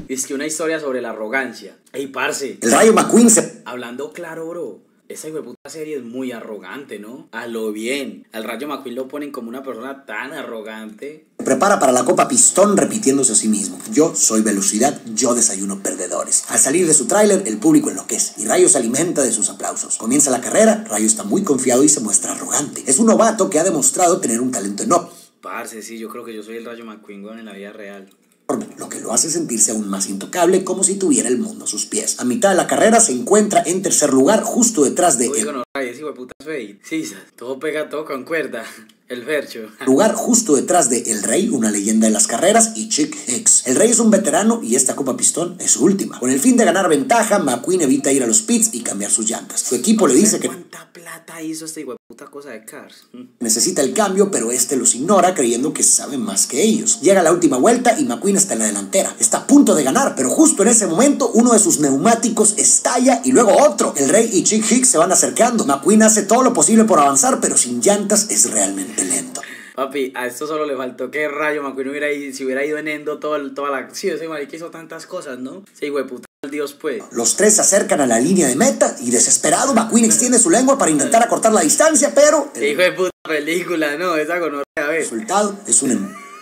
Es que una historia sobre la arrogancia. Ey, parce. El Rayo McQueen se... Hablando claro, bro. Esa hijueputa serie es muy arrogante, ¿no? A lo bien. Al Rayo McQueen lo ponen como una persona tan arrogante. prepara para la Copa Pistón repitiéndose a sí mismo. Yo soy velocidad, yo desayuno perdedores. Al salir de su tráiler, el público enloquece y Rayo se alimenta de sus aplausos. Comienza la carrera, Rayo está muy confiado y se muestra arrogante. Es un novato que ha demostrado tener un talento enorme. Parce, sí, yo creo que yo soy el Rayo McQueen en la vida real. Lo que lo hace sentirse aún más intocable, como si tuviera el mundo a sus pies. A mitad de la carrera se encuentra en tercer lugar, justo detrás de... Oiga, no, ese hijo de puta Fade. Sí, todo pega, todo con cuerda. El Fercho. Lugar justo detrás de El Rey, una leyenda de las carreras, y Chick Hicks. El Rey es un veterano y esta Copa Pistón es su última. Con el fin de ganar ventaja, McQueen evita ir a los pits y cambiar sus llantas. Su equipo le dice que... ¿Cuánta plata hizo este hijo de puta cosa de Cars? Necesita el cambio, pero este los ignora creyendo que saben más que ellos. Llega la última vuelta y McQueen está en la delantera. Está a punto de ganar, pero justo en ese momento uno de sus neumáticos estalla y luego otro. El Rey y Chick Hicks se van acercando. McQueen hace todo lo posible por avanzar, pero sin llantas es realmente lento. Papi, a esto solo le faltó que Rayo McQueen si hubiera ido en endo toda la... Sí, ese marica hizo tantas cosas, ¿no? Sí, güey, puta, Dios pues. Los tres se acercan a la línea de meta y desesperado McQueen extiende su lengua para intentar acortar la distancia, pero... Hijo de puta película, no, esa gonorrea, a ver. El resultado es un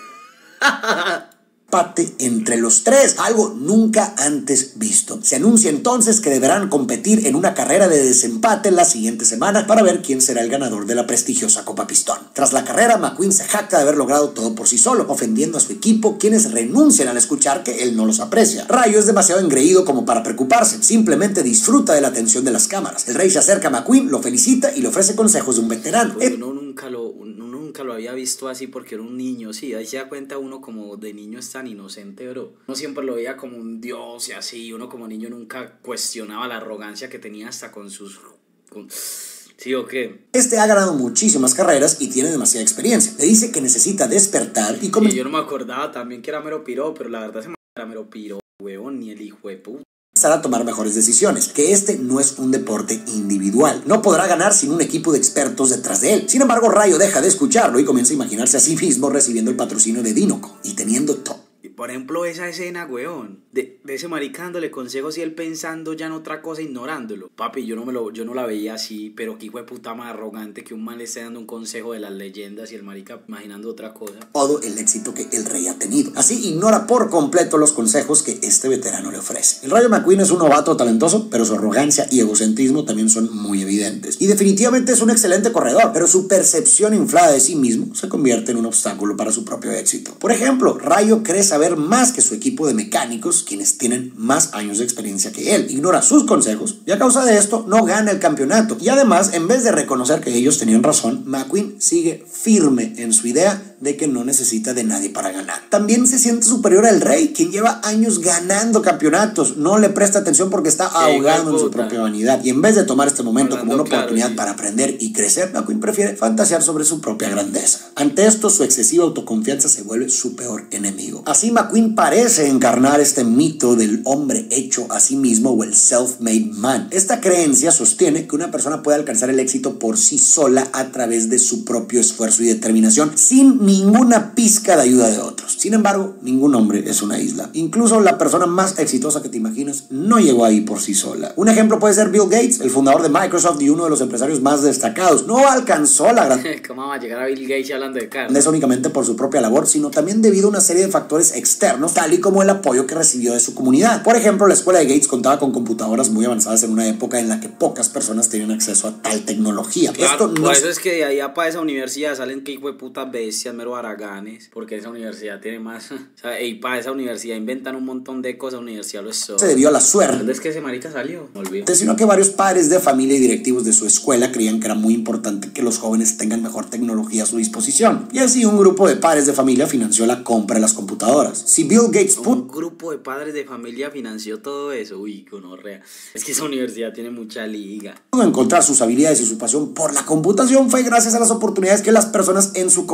empate entre los tres, algo nunca antes visto. Se anuncia entonces que deberán competir en una carrera de desempate la siguiente semana para ver quién será el ganador de la prestigiosa Copa Pistón. Tras la carrera, McQueen se jacta de haber logrado todo por sí solo, ofendiendo a su equipo, quienes renuncian al escuchar que él no los aprecia. Rayo es demasiado engreído como para preocuparse, simplemente disfruta de la atención de las cámaras. El Rey se acerca a McQueen, lo felicita y le ofrece consejos de un veterano. Pues uno nunca lo había visto así porque era un niño, sí, ahí se da cuenta uno como de niño es tan inocente, bro. Uno siempre lo veía como un dios y así, uno como niño nunca cuestionaba la arrogancia que tenía hasta con sus... ¿Sí o qué? Este ha ganado muchísimas carreras y tiene demasiada experiencia. Le dice que necesita despertar y yo no me acordaba también que era mero piro, pero la verdad se me era mero piro, huevón, ni el hijo de puta. A tomar mejores decisiones, que este no es un deporte individual. No podrá ganar sin un equipo de expertos detrás de él. Sin embargo, Rayo deja de escucharlo y comienza a imaginarse a sí mismo recibiendo el patrocinio de Dinoco y teniendo todo. Por ejemplo, esa escena, weón, de ese marica dándole consejos y él pensando ya en otra cosa, ignorándolo. Papi, yo no la veía así, pero qué hijo de puta más arrogante que un man le esté dando un consejo de las leyendas y el marica imaginando otra cosa. Todo el éxito que el Rey ha tenido. Así ignora por completo los consejos que este veterano le ofrece. El Rayo McQueen es un novato talentoso, pero su arrogancia y egocentrismo también son muy evidentes. Y definitivamente es un excelente corredor, pero su percepción inflada de sí mismo se convierte en un obstáculo para su propio éxito. Por ejemplo, Rayo cree saber más que su equipo de mecánicos, quienes tienen más años de experiencia que él. Ignora sus consejos y a causa de esto no gana el campeonato. Y además, en vez de reconocer que ellos tenían razón, McQueen sigue firme en su idea de que no necesita de nadie para ganar. También se siente superior al Rey, quien lleva años ganando campeonatos. No le presta atención porque está ahogado en su propia vanidad. Y en vez de tomar este momento como una oportunidad para aprender y crecer, McQueen prefiere fantasear sobre su propia grandeza. Ante esto, su excesiva autoconfianza se vuelve su peor enemigo. Así McQueen parece encarnar este mito del hombre hecho a sí mismo o el self-made man. Esta creencia sostiene que una persona puede alcanzar el éxito por sí sola a través de su propio esfuerzo y determinación sin ninguna pizca de ayuda de otros. Sin embargo, ningún hombre es una isla. Incluso la persona más exitosa que te imaginas no llegó ahí por sí sola. Un ejemplo puede ser Bill Gates, el fundador de Microsoft y uno de los empresarios más destacados. No alcanzó la gran... ¿Cómo va a llegar a Bill Gates hablando de carne? No es únicamente por su propia labor, sino también debido a una serie de factores externos, tal y como el apoyo que recibió de su comunidad. Por ejemplo, la escuela de Gates contaba con computadoras muy avanzadas en una época en la que pocas personas tenían acceso a tal tecnología. Claro, esto no por eso es que de allá para esa universidad salen que hijo de putas bestias, mero haraganes, porque esa universidad tiene más, o sea, y para esa universidad inventan un montón de cosas, la universidad lo es solo. Se debió a la suerte. ¿Dónde es que ese marica salió? Me olvidé. Sino que varios padres de familia y directivos de su escuela creían que era muy importante que los jóvenes tengan mejor tecnología a su disposición. Y así un grupo de padres de familia financió la compra de las computadoras. Si Bill Gates un grupo de padres de familia financió todo eso, uy, gonorrea. Es que esa universidad tiene mucha liga. Encontrar sus habilidades y su pasión por la computación fue gracias a las oportunidades que las personas en su comunidad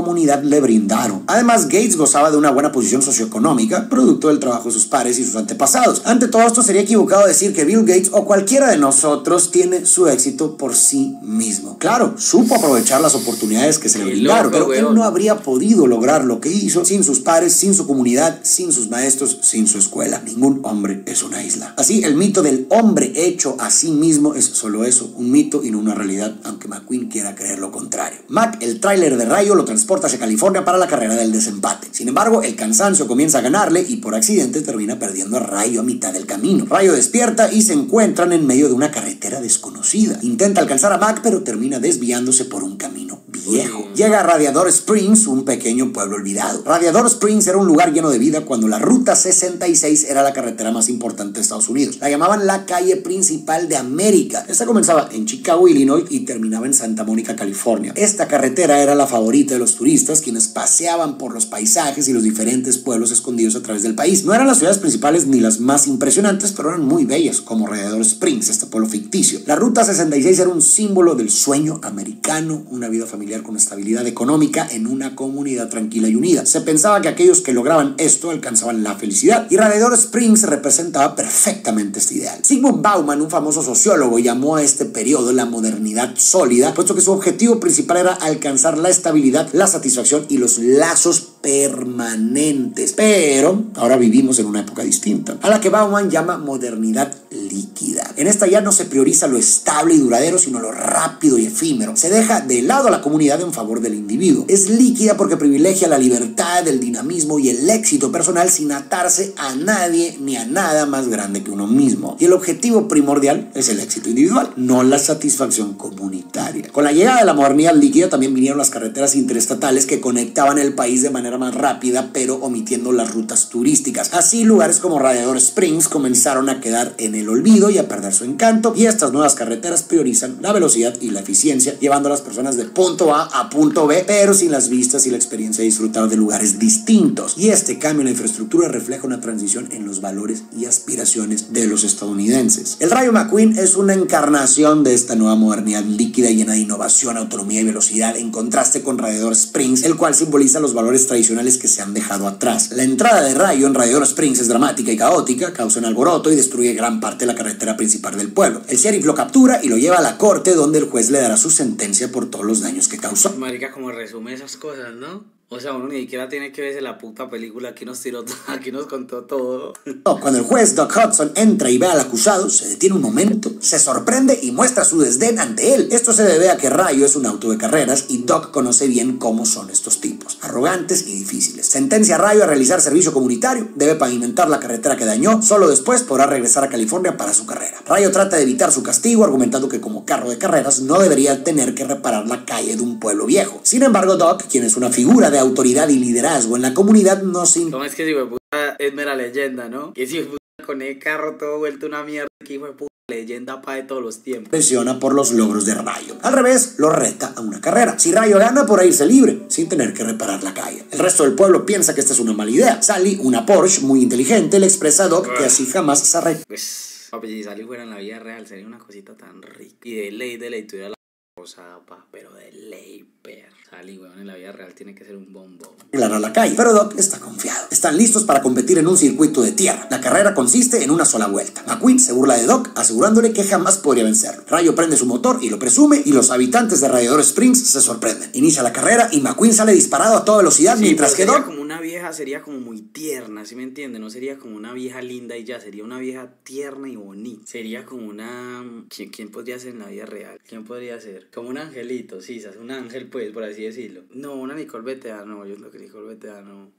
le brindaron. Además, Gates gozaba de una buena posición socioeconómica, producto del trabajo de sus padres y sus antepasados. Ante todo esto, sería equivocado decir que Bill Gates o cualquiera de nosotros tiene su éxito por sí mismo. Claro, supo aprovechar las oportunidades que se le brindaron, pero él no habría podido lograr lo que hizo sin sus padres, sin su comunidad, sin sus maestros, sin su escuela. Ningún hombre es una isla. Así, el mito del hombre hecho a sí mismo es solo eso, un mito y no una realidad, aunque McQueen quiera creer lo contrario. Mac, el tráiler de Rayo, lo transporta hacia California para la carrera del desempate. Sin embargo, el cansancio comienza a ganarle y por accidente termina perdiendo a Rayo a mitad del camino. Rayo despierta y se encuentran en medio de una carretera desconocida. Intenta alcanzar a Mac, pero termina desviándose por un camino viejo. Llega a Radiador Springs, un pequeño pueblo olvidado. Radiador Springs era un lugar lleno de vida cuando la Ruta 66 era la carretera más importante de Estados Unidos. La llamaban la calle principal de América. Esta comenzaba en Chicago, Illinois y terminaba en Santa Mónica, California. Esta carretera era la favorita de los turistas, quienes paseaban por los paisajes y los diferentes pueblos escondidos a través del país. No eran las ciudades principales ni las más impresionantes, pero eran muy bellas, como Radiador Springs, este pueblo ficticio. La Ruta 66 era un símbolo del sueño americano, una vida familiar con estabilidad económica en una comunidad tranquila y unida. Se pensaba que aquellos que lograban esto alcanzaban la felicidad, y Radiador Springs representaba perfectamente este ideal. Zygmunt Bauman, un famoso sociólogo, llamó a este periodo la modernidad sólida, puesto que su objetivo principal era alcanzar la estabilidad, la satisfacción y los lazos permanentes. Pero ahora vivimos en una época distinta, a la que Bauman llama modernidad líquida. En esta ya no se prioriza lo estable y duradero, sino lo rápido y efímero. Se deja de lado a la comunidad en favor del individuo. Es líquida porque privilegia la libertad, el dinamismo y el éxito personal sin atarse a nadie ni a nada más grande que uno mismo. Y el objetivo primordial es el éxito individual, no la satisfacción comunitaria. Con la llegada de la modernidad líquida también vinieron las carreteras interestatales que conectaban el país de manera más rápida, pero omitiendo las rutas turísticas. Así, lugares como Radiador Springs comenzaron a quedar en el olvido y a perder su encanto, y estas nuevas carreteras priorizan la velocidad y la eficiencia, llevando a las personas de punto A a punto B, pero sin las vistas y la experiencia de disfrutar de lugares distintos. Y este cambio en la infraestructura refleja una transición en los valores y aspiraciones de los estadounidenses. El Rayo McQueen es una encarnación de esta nueva modernidad líquida llena de innovación, autonomía y velocidad, en contraste con Radiador Springs, el cual simboliza los valores tradicionales que se han dejado atrás. La entrada de Rayo en Radiador Springs es dramática y caótica, causa un alboroto y destruye gran parte de la carretera principal del pueblo. El sheriff lo captura y lo lleva a la corte, donde el juez le dará su sentencia por todos los daños que causó. Marica, como resume esas cosas, ¿no? O sea, uno ni siquiera tiene que verse la puta película, aquí nos tiró, aquí nos contó todo. Cuando el juez Doc Hudson entra y ve al acusado, se detiene un momento, se sorprende y muestra su desdén ante él. Esto se debe a que Rayo es un auto de carreras y Doc conoce bien cómo son estos tipos, arrogantes y difíciles. Sentencia a Rayo a realizar servicio comunitario, debe pavimentar la carretera que dañó, solo después podrá regresar a California para su carrera. Rayo trata de evitar su castigo, argumentando que como carro de carreras no debería tener que reparar la calle de un pueblo viejo. Sin embargo, Doc, quien es una figura de autoridad y liderazgo en la comunidad, no se... ¿Cómo es que si puta es mera leyenda, no? Que si puta con el carro todo vuelto una mierda, que hijo de puta leyenda pa' de todos los tiempos. Presiona por los logros de Rayo. Al revés, lo reta a una carrera. Si Rayo gana, podrá irse libre, sin tener que reparar la calle. El resto del pueblo piensa que esta es una mala idea. Sally, una Porsche muy inteligente, le expresa a Doc que así jamás se arregla. Pues, papi, si Sally fuera en la vida real, sería una cosita tan rica. Y de ley, tuviera la cosa, pa, pero de ley, perro. Sally, weón, en la vida real tiene que ser un bombón. Arreglar a la calle, pero Doc está confiado. Están listos para competir en un circuito de tierra. La carrera consiste en una sola vuelta. McQueen se burla de Doc, asegurándole que jamás podría vencerlo. Rayo prende su motor y lo presume, y los habitantes de Radiador Springs se sorprenden. Inicia la carrera y McQueen sale disparado a toda velocidad, sí, mientras que Doc... como una vieja, sería como muy tierna, ¿sí me entiende? No sería como una vieja linda y ya, sería una vieja tierna y bonita. Sería como una... ¿Quién podría ser en la vida real? ¿Quién podría ser? Como un angelito, sí, un ángel, pues, por así decirlo. No, una Nicole Betea, no, yo creo que Nicole Betea no.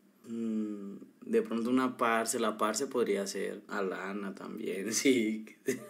De pronto una Parce, la Parce podría ser. Alana también, sí.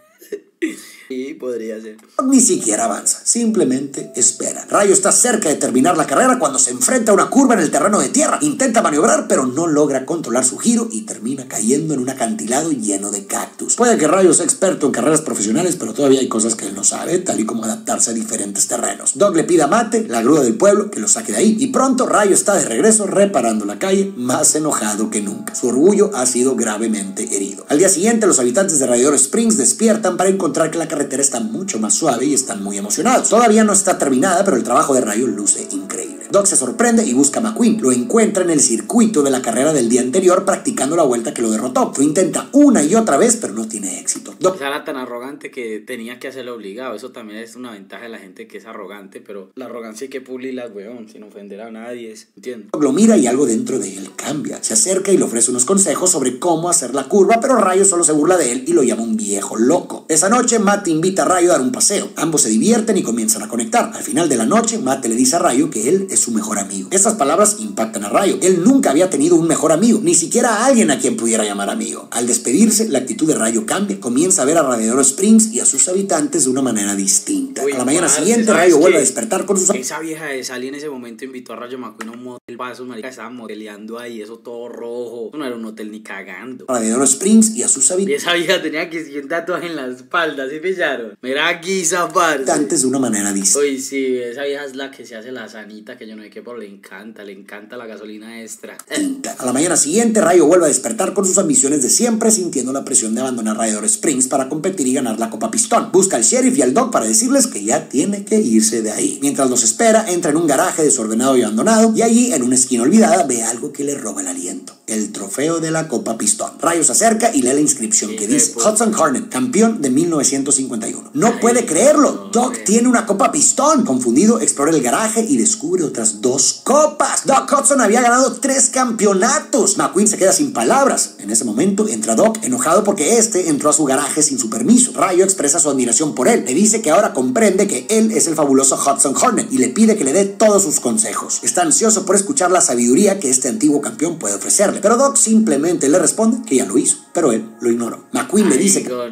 Sí, podría ser. Ni siquiera avanza, simplemente espera. Rayo está cerca de terminar la carrera cuando se enfrenta a una curva en el terreno de tierra. Intenta maniobrar, pero no logra controlar su giro y termina cayendo en un acantilado lleno de cactus. Puede que Rayo sea experto en carreras profesionales, pero todavía hay cosas que él no sabe, tal y como adaptarse a diferentes terrenos. Doc le pide a Mate, la grúa del pueblo, que lo saque de ahí, y pronto Rayo está de regreso reparando la calle, más enojado que nunca. Su orgullo ha sido gravemente herido. Al día siguiente, los habitantes de Radiador Springs despiertan para encontrar que la carretera está mucho más suave y están muy emocionados. Todavía no está terminada, pero el trabajo de Rayo luce increíble. Doc se sorprende y busca a McQueen. Lo encuentra en el circuito de la carrera del día anterior practicando la vuelta que lo derrotó. Lo intenta una y otra vez, pero no tiene éxito. Doc era tan arrogante que tenía que hacerlo obligado. Eso también es una ventaja de la gente que es arrogante, pero la arrogancia hay que pulirla, weón, sin ofender a nadie, ¿entiendes? Doc lo mira y algo dentro de él cambia. Se acerca y le ofrece unos consejos sobre cómo hacer la curva, pero Rayo solo se burla de él y lo llama un viejo loco. Esa noche, Matt invita a Rayo a dar un paseo. Ambos se divierten y comienzan a conectar. Al final de la noche, Matt le dice a Rayo que él es su mejor amigo. Estas palabras impactan a Rayo. Él nunca había tenido un mejor amigo, ni siquiera a alguien a quien pudiera llamar amigo. Al despedirse, la actitud de Rayo cambia. Comienza a ver a Radiador Springs y a sus habitantes de una manera distinta. A la mañana siguiente, Rayo vuelve a despertar con sus... Esa vieja de Sally en ese momento invitó a Rayo McQueen a un motel. Pasos, marica, estaban modeleando ahí, eso todo rojo. Eso no era un hotel ni cagando. Radiador Springs y a sus habitantes. Y esa vieja tenía que ir un tatuaje en la espalda, ¿sí pillaron? Mira aquí, parce. Antes de una manera distinta. Uy, sí, esa vieja es la que se hace la sanita, que yo no sé qué, pero le encanta la gasolina extra. A la mañana siguiente, Rayo vuelve a despertar con sus ambiciones de siempre, sintiendo la presión de abandonar Radiador Springs para competir y ganar la Copa Pistón. Busca al sheriff y al Doc para decirles que ya tiene que irse de ahí. Mientras los espera, entra en un garaje desordenado y abandonado, y allí, en una esquina olvidada, ve algo que le roba el aliento. El trofeo de la Copa Pistón. Rayo se acerca y lee la inscripción que dice Hudson Hornet, campeón de 1951. No puede creerlo. Doc tiene una Copa Pistón. Confundido, explora el garaje y descubre otras 2 copas. Doc Hudson había ganado 3 campeonatos. McQueen se queda sin palabras. En ese momento entra Doc, enojado porque este entró a su garaje sin su permiso. Rayo expresa su admiración por él. Le dice que ahora comprende que él es el fabuloso Hudson Hornet y le pide que le dé todos sus consejos. Está ansioso por escuchar la sabiduría que este antiguo campeón puede ofrecerle. Pero Doc simplemente le responde que ya lo hizo, pero él lo ignoró. McQueen le dice que...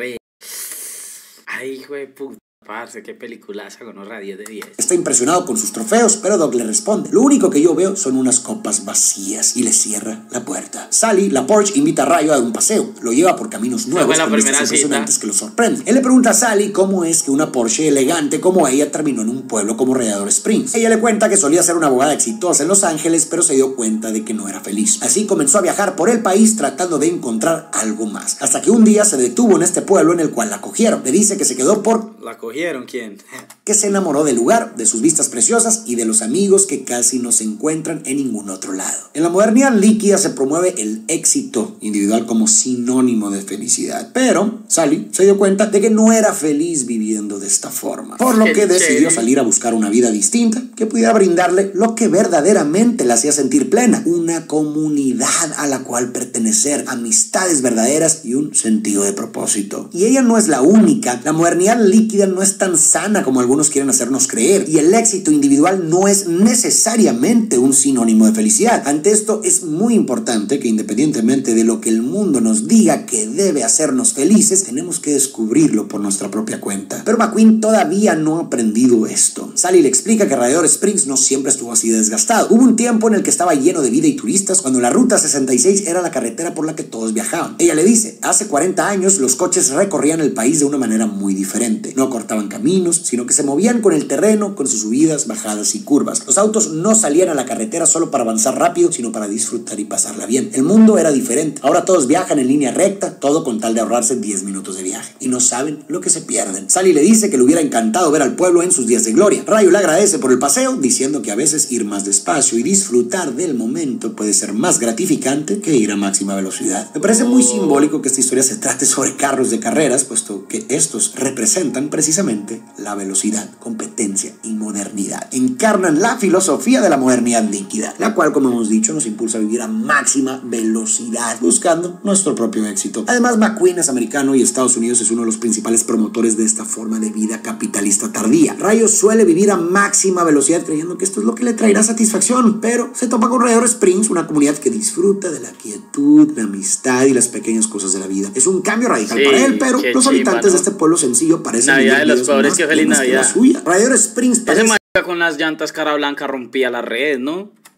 Ay, hijo de puta. Parce, qué peliculaza con una 10 de 10. Está impresionado con sus trofeos, pero Doc le responde: lo único que yo veo son unas copas vacías, y le cierra la puerta. Sally, la Porsche, invita a Rayo a dar un paseo. Lo lleva por caminos nuevos con vistas impresionantes que lo sorprenden. Él le pregunta a Sally cómo es que una Porsche elegante como ella terminó en un pueblo como Radiador Springs. Ella le cuenta que solía ser una abogada exitosa en Los Ángeles, pero se dio cuenta de que no era feliz. Así comenzó a viajar por el país tratando de encontrar algo más, hasta que un día se detuvo en este pueblo en el cual la acogieron. Le dice que se quedó por... ¿La cogieron? ¿Quién? Que se enamoró del lugar, de sus vistas preciosas y de los amigos que casi no se encuentran en ningún otro lado. En la modernidad líquida se promueve el éxito individual como sinónimo de felicidad, pero Sally se dio cuenta de que no era feliz viviendo de esta forma, por lo que decidió salir a buscar una vida distinta que pudiera brindarle lo que verdaderamente la hacía sentir plena: una comunidad a la cual pertenecer, amistades verdaderas y un sentido de propósito. Y ella no es la única. La modernidad líquida no es tan sana como algunos quieren hacernos creer, y el éxito individual no es necesariamente un sinónimo de felicidad. Ante esto es muy importante que, independientemente de lo que el mundo nos diga que debe hacernos felices, tenemos que descubrirlo por nuestra propia cuenta. Pero McQueen todavía no ha aprendido esto. Sally le explica que Radiador Springs no siempre estuvo así de desgastado. Hubo un tiempo en el que estaba lleno de vida y turistas, cuando la ruta 66 era la carretera por la que todos viajaban. Ella le dice: hace 40 años los coches recorrían el país de una manera muy diferente. No cortaban caminos, sino que se movían con el terreno, con sus subidas, bajadas y curvas. Los autos no salían a la carretera solo para avanzar rápido, sino para disfrutar y pasarla bien. El mundo era diferente. Ahora todos viajan en línea recta, todo con tal de ahorrarse 10 minutos de viaje, y no saben lo que se pierden. Sally le dice que le hubiera encantado ver al pueblo en sus días de gloria. Rayo le agradece por el paseo, diciendo que a veces ir más despacio y disfrutar del momento puede ser más gratificante que ir a máxima velocidad. Me parece muy simbólico que esta historia se trate sobre carros de carreras, puesto que estos representan precisamente la velocidad, competencia y modernidad. Encarnan la filosofía de la modernidad líquida, la cual, como hemos dicho, nos impulsa a vivir a máxima velocidad, buscando nuestro propio éxito. Además, McQueen es americano y Estados Unidos es uno de los principales promotores de esta forma de vida capitalista tardía. Rayo suele vivir a máxima velocidad creyendo que esto es lo que le traerá satisfacción, pero se topa con Radiador Springs, una comunidad que disfruta de la quietud, la amistad y las pequeñas cosas de la vida. Es un cambio radical para él, pero los habitantes de este pueblo sencillo parecen Navidad de los pobres, que feliz Navidad. Radiador Springs parece... Ese marica con las llantas cara blanca rompía la red, ¿no?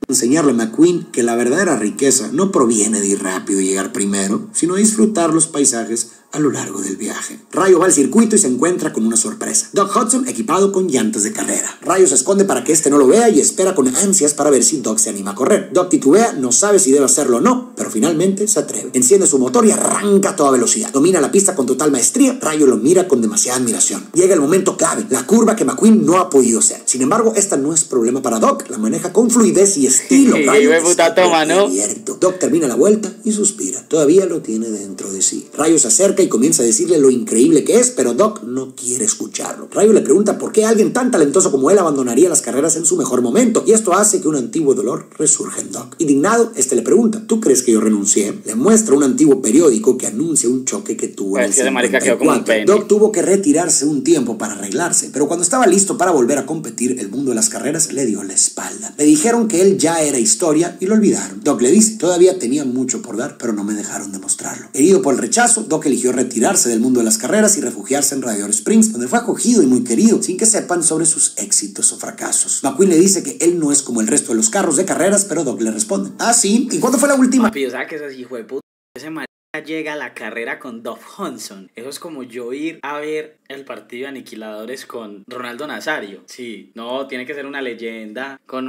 enseñarle a McQueen que la verdadera riqueza no proviene de ir rápido y llegar primero, sino de disfrutar los paisajes a lo largo del viaje. Rayo va al circuito y se encuentra con una sorpresa. Doc Hudson equipado con llantas de carrera. Rayo se esconde para que este no lo vea y espera con ansias para ver si Doc se anima a correr. Doc titubea, no sabe si debe hacerlo o no, pero finalmente se atreve. Enciende su motor y arranca a toda velocidad. Domina la pista con total maestría. Rayo lo mira con demasiada admiración. Llega el momento clave, la curva que McQueen no ha podido hacer. Sin embargo, esta no es problema para Doc. La maneja con fluidez y estilo. Rayo Doc termina la vuelta y suspira. Todavía lo tiene dentro de sí. Rayo se acerca y comienza a decirle lo increíble que es, pero Doc no quiere escucharlo. Rayo le pregunta por qué alguien tan talentoso como él abandonaría las carreras en su mejor momento, y esto hace que un antiguo dolor resurja en Doc. Indignado, le pregunta, ¿tú crees que yo renuncié? Le muestra un antiguo periódico que anuncia un choque que tuvo en el 54. Doc tuvo que retirarse un tiempo para arreglarse, pero cuando estaba listo para volver a competir, el mundo de las carreras le dio la espalda. Le dijeron que él ya era historia y lo olvidaron. Doc le dice, todavía tenía mucho por dar, pero no me dejaron demostrarlo. Herido por el rechazo, Doc eligió retirarse del mundo de las carreras y refugiarse en Radiator Springs, donde fue acogido y muy querido, sin que sepan sobre sus éxitos o fracasos. McQueen le dice que él no es como el resto de los carros de carreras, pero Doc le responde, ¿ah, sí? ¿Y cuándo fue la última? Papi, o sea que ese hijo de puta, ese marica llega a la carrera con Doc Hudson. Eso es como yo ir a ver el partido de Aniquiladores con Ronaldo Nazario. Sí, no, tiene que ser una leyenda con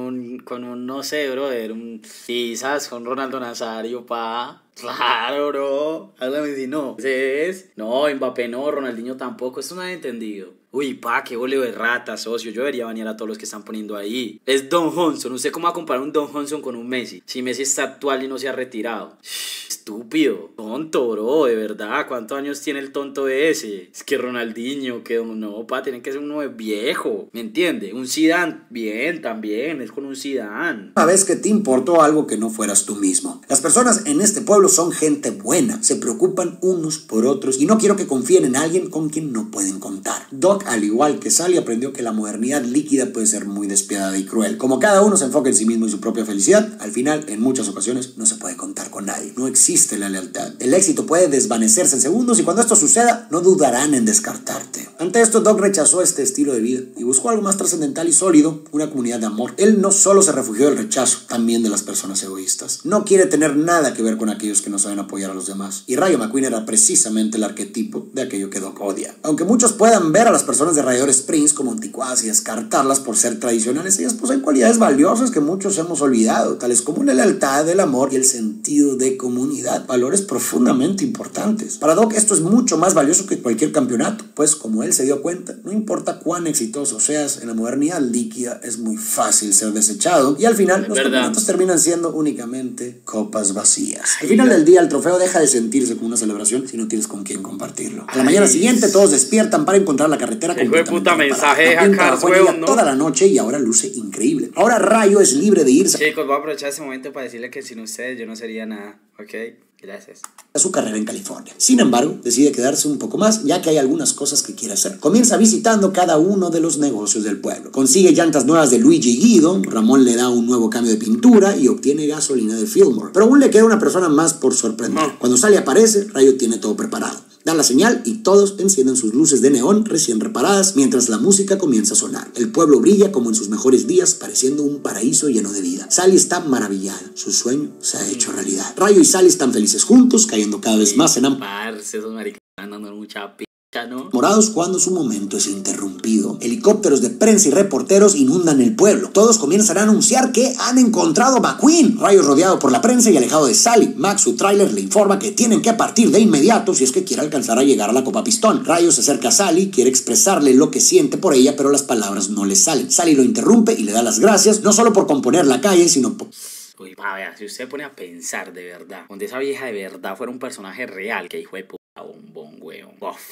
un no sé, brother, quizás con Ronaldo Nazario, pa. Claro, bro. Háblame si no. No, Mbappé no, Ronaldinho tampoco. Esto no han entendido. Uy, pa, qué boleo de rata, socio. Yo debería bañar a todos los que están poniendo ahí. Es Don Hudson. ¿Usted cómo va a comparar un Don Hudson con un Messi? Si Messi está actual y no se ha retirado. Estúpido. Tonto, bro. De verdad. ¿Cuántos años tiene el tonto ese? Es que Ronaldinho, que no, pa, tiene que ser uno de viejo. ¿Me entiende? Un Zidane. Bien, también. Es con un Zidane. Una vez que te importó algo que no fueras tú mismo. Las personas en este pueblo son gente buena. Se preocupan unos por otros. Y no quiero que confíen en alguien con quien no pueden contar. Doc, al igual que Sally, aprendió que la modernidad líquida puede ser muy despiadada y cruel. Como cada uno se enfoca en sí mismo y su propia felicidad, al final, en muchas ocasiones, no se puede contar con nadie. No existe la lealtad. El éxito puede desvanecerse en segundos y cuando esto suceda, no dudarán en descartarte. Ante esto, Doc rechazó este estilo de vida y buscó algo más trascendental y sólido, una comunidad de amor. Él no solo se refugió del rechazo, también de las personas egoístas. No quiere tener nada que ver con aquellos que no saben apoyar a los demás. Y Rayo McQueen era precisamente el arquetipo de aquello que Doc odia. Aunque muchos puedan ver a las personas de Radiator Springs como anticuadas y descartarlas por ser tradicionales, ellas poseen cualidades valiosas que muchos hemos olvidado, tales como la lealtad, el amor y el sentido de comunidad, valores profundamente importantes. Para Doc esto es mucho más valioso que cualquier campeonato, pues como él se dio cuenta, no importa cuán exitoso seas, en la modernidad líquida es muy fácil ser desechado y al final los campeonatos terminan siendo únicamente copas vacías. Al final del día el trofeo deja de sentirse como una celebración si no tienes con quién compartirlo. A la mañana siguiente todos despiertan para encontrar la carretera completamente puta mensaje a ¿no? Toda la noche y ahora luce increíble. Ahora Rayo es libre de irse. Chicos, voy a aprovechar este momento para decirle que sin ustedes yo no sería nada, ¿ok? Gracias. A su carrera en California. Sin embargo, decide quedarse un poco más, ya que hay algunas cosas que quiere hacer. Comienza visitando cada uno de los negocios del pueblo. Consigue llantas nuevas de Luigi y Guido, Ramón le da un nuevo cambio de pintura y obtiene gasolina de Fillmore. Pero aún le queda una persona más por sorprender. Cuando Sally aparece, Rayo tiene todo preparado. Dan la señal y todos encienden sus luces de neón recién reparadas mientras la música comienza a sonar. El pueblo brilla como en sus mejores días, pareciendo un paraíso lleno de vida. Sally está maravillada. Su sueño se ha hecho realidad. Rayo y Sally están felices juntos, cayendo cada vez más en esos maricas dando mucha ¿no? Morados cuando su momento es interrumpido. Helicópteros de prensa y reporteros inundan el pueblo. Todos comienzan a anunciar que han encontrado a McQueen. Rayo rodeado por la prensa y alejado de Sally. Max, su tráiler, le informa que tienen que partir de inmediato si es que quiere alcanzar a llegar a la Copa Pistón. Rayo se acerca a Sally, quiere expresarle lo que siente por ella, pero las palabras no le salen. Sally lo interrumpe y le da las gracias, no solo por componer la calle, sino por... Uy, vea, si usted pone a pensar de verdad, donde esa vieja de verdad fuera un personaje real, que hijo de puta, bombón, weón.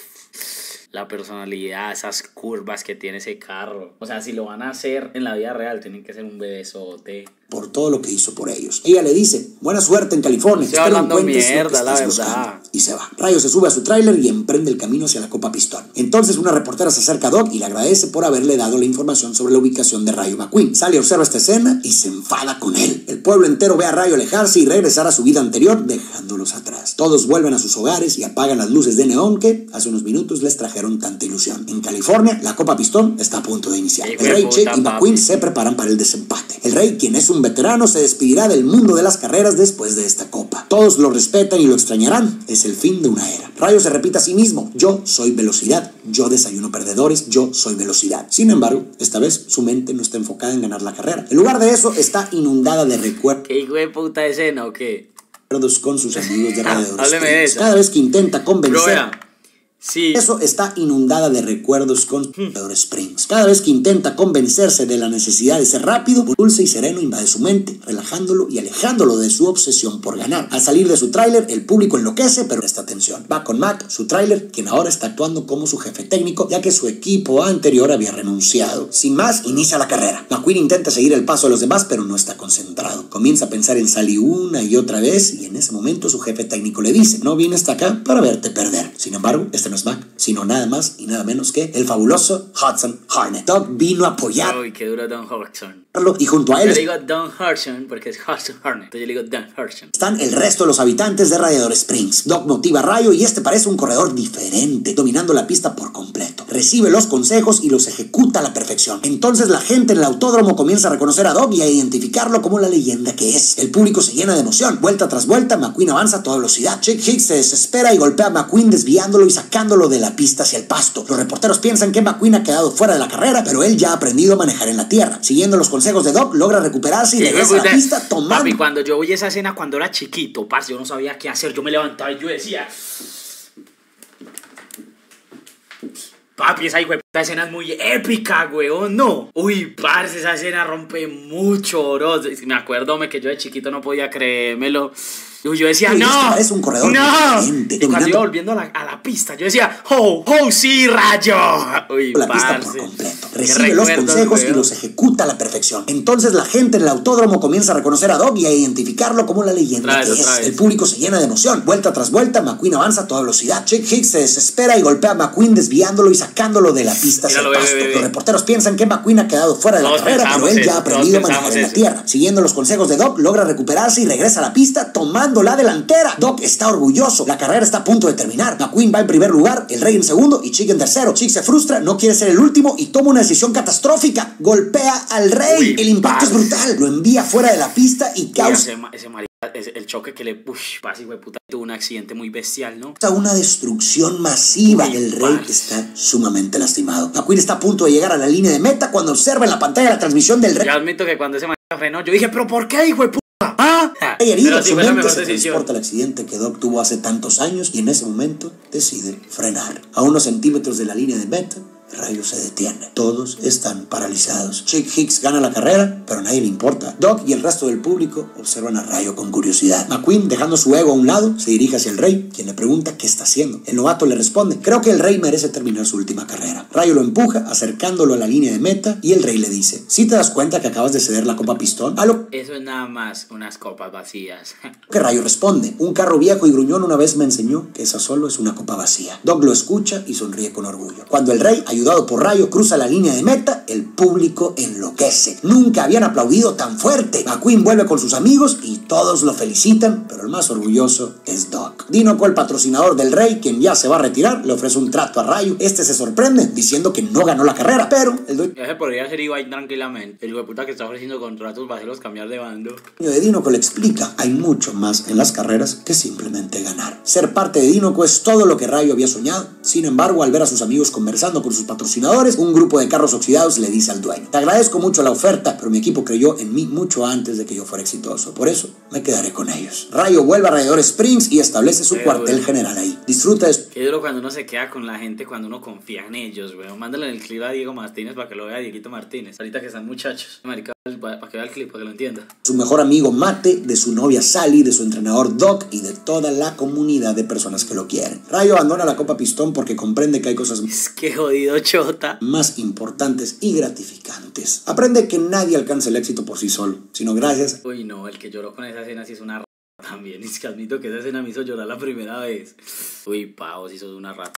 La personalidad, esas curvas que tiene ese carro. O sea, si lo van a hacer en la vida real, tienen que ser un bebesote. Por todo lo que hizo por ellos. Ella le dice, buena suerte en California. Estoy hablando mierda, la verdad. y se va. Rayo se sube a su tráiler y emprende el camino hacia la Copa Pistón. Entonces una reportera se acerca a Doc y le agradece por haberle dado la información sobre la ubicación de Rayo McQueen. Sale, observa esta escena y se enfada con él. El pueblo entero ve a Rayo alejarse y regresar a su vida anterior, dejándolos atrás. Todos vuelven a sus hogares y apagan las luces de neón que hace unos minutos les trajeron tanta ilusión. En California, la Copa Pistón está a punto de iniciar. El rey, Chick y McQueen se preparan para el desempate. El rey, quien es un veterano, se despedirá del mundo de las carreras después de esta copa. Todos lo respetan y lo extrañarán. Es el fin de una era. Rayo se repite a sí mismo: yo soy velocidad, yo desayuno perdedores, yo soy velocidad. Sin embargo, esta vez su mente no está enfocada en ganar la carrera. En lugar de eso, está inundada de recuerdos. ¿Qué hijo de puta escena o qué? Con sus amigos de Radiador Hábleme de Springs. eso. Cada vez que intenta convencer... Sí. Eso está inundada de recuerdos con Radiador Springs. Cada vez que intenta convencerse de la necesidad de ser rápido, dulce y sereno invade su mente, relajándolo y alejándolo de su obsesión por ganar. Al salir de su tráiler, el público enloquece, pero presta atención. Va con Mac, su tráiler, quien ahora está actuando como su jefe técnico, ya que su equipo anterior había renunciado. Sin más, inicia la carrera. McQueen intenta seguir el paso de los demás, pero no está concentrado. Comienza a pensar en Sally una y otra vez, y en ese momento su jefe técnico le dice: no vine hasta acá para verte perder. Sin embargo, no es Mac, sino nada más y nada menos que el fabuloso Hudson Hornet. Doc vino a apoyar. Uy, qué duro Don Hudson. Y junto a él yo le digo Don Hudson porque es Hudson Hornet. Entonces yo le digo Don Hudson. Están el resto de los habitantes de Radiador Springs. Doc motiva a Rayo y este parece un corredor diferente, dominando la pista por completo. Recibe los consejos y los ejecuta a la perfección. Entonces la gente en el autódromo comienza a reconocer a Doc y a identificarlo como la leyenda que es. El público se llena de emoción. Vuelta tras vuelta, McQueen avanza a toda velocidad. Chick Hicks se desespera y golpea a McQueen, desviándolo y sacándolo de la pista hacia el pasto. Los reporteros piensan que McQueen ha quedado fuera de la carrera, pero él ya ha aprendido a manejar en la tierra. Siguiendo los consejos de Doc, logra recuperarse y regresa a la pista tomando... Papi, cuando yo vi esa escena cuando era chiquito, parce, yo no sabía qué hacer. Yo me levantaba y yo decía... Papi, esa escena es muy épica, weón, no. Uy, parce, esa escena rompe mucho, bro. Me acuerdo que yo de chiquito no podía creérmelo. Yo decía, no, es un corredor diferente. Y cuando iba volviendo a la pista, yo decía, ¡oh, sí, Rayo! Uy, la pista por completo. Recibe los consejos y los ejecuta a la perfección. Entonces la gente en el autódromo comienza a reconocer a Doc y a identificarlo como la leyenda que es. El público se llena de emoción. Vuelta tras vuelta, McQueen avanza a toda velocidad. Chick Hicks se desespera y golpea a McQueen, desviándolo y sacándolo de la pista hacia el pasto. Los reporteros piensan que McQueen ha quedado fuera de la carrera, pero él ya ha aprendido a manejar en la tierra. Siguiendo los consejos de Doc, logra recuperarse y regresa a la pista tomando la delantera. Doc está orgulloso. La carrera está a punto de terminar. McQueen va en primer lugar, el rey en segundo y Chick en tercero. Chick se frustra, no quiere ser el último y toma una decisión catastrófica. Golpea al rey. Uy, el impacto es brutal. Lo envía fuera de la pista y causa... el choque que le... Pasi, güey, puta, tuvo un accidente muy bestial, ¿no? Una destrucción masiva. El rey está sumamente lastimado. McQueen está a punto de llegar a la línea de meta cuando observa en la pantalla la transmisión del rey. Ya admito que cuando ese man frenó, yo dije, ¿pero por qué, hijo de puta? Herido, su mente se transporta el accidente que Doc tuvo hace tantos años y en ese momento decide frenar. A unos centímetros de la línea de meta, Rayo se detiene. Todos están paralizados. Chick Hicks gana la carrera, pero a nadie le importa. Doc y el resto del público observan a Rayo con curiosidad. McQueen, dejando su ego a un lado, se dirige hacia el rey, quien le pregunta qué está haciendo. El novato le responde: creo que el rey merece terminar su última carrera. Rayo lo empuja, acercándolo a la línea de meta, y el rey le dice: ¿sí te das cuenta que acabas de ceder la Copa Pistón? Eso es nada más unas copas vacías. Que Rayo responde: un carro viejo y gruñón una vez me enseñó que esa solo es una copa vacía. Doc lo escucha y sonríe con orgullo. Cuando el rey, ayudado por Rayo, cruza la línea de meta, el público enloquece. Nunca habían aplaudido tan fuerte. McQueen vuelve con sus amigos y todos lo felicitan, pero el más orgulloso es Doc. Dinoco, el patrocinador del rey, quien ya se va a retirar, le ofrece un trato a Rayo. Este se sorprende, diciendo que no ganó la carrera, pero el dueño ya se podría hacer igual tranquilamente. El hijo de puta que está ofreciendo contratos vacíos cambiar de bando. De Dinoco le explica: hay mucho más en las carreras que simplemente ganar. Ser parte de Dinoco es todo lo que Rayo había soñado. Sin embargo, al ver a sus amigos conversando con sus patrocinadores, un grupo de carros oxidados le dice al dueño: te agradezco mucho la oferta, pero mi equipo creyó en mí mucho antes de que yo fuera exitoso. Por eso me quedaré con ellos. Rayo vuelve a Radiador Springs y establece su cuartel general ahí. Disfruta de... Qué duro cuando uno se queda con la gente, cuando uno confía en ellos, weón. Mándale el clip a Diego Martínez para que lo vea Dieguito Martínez. Ahorita que están muchachos. Marica, para que vea el clip, para que lo entienda. Su mejor amigo Mate, de su novia Sally, de su entrenador Doc y de toda la comunidad de personas que lo quieren. Rayo abandona la Copa Pistón porque comprende que hay cosas... Qué jodido chota. Más importantes y gratificantes. Aprende que nadie alcanza el éxito por sí solo, sino gracias... Uy, no, el que lloró con esa escena sí es una También es que admito que esa escena me hizo llorar la primera vez. Uy, pavo, si sos una rata.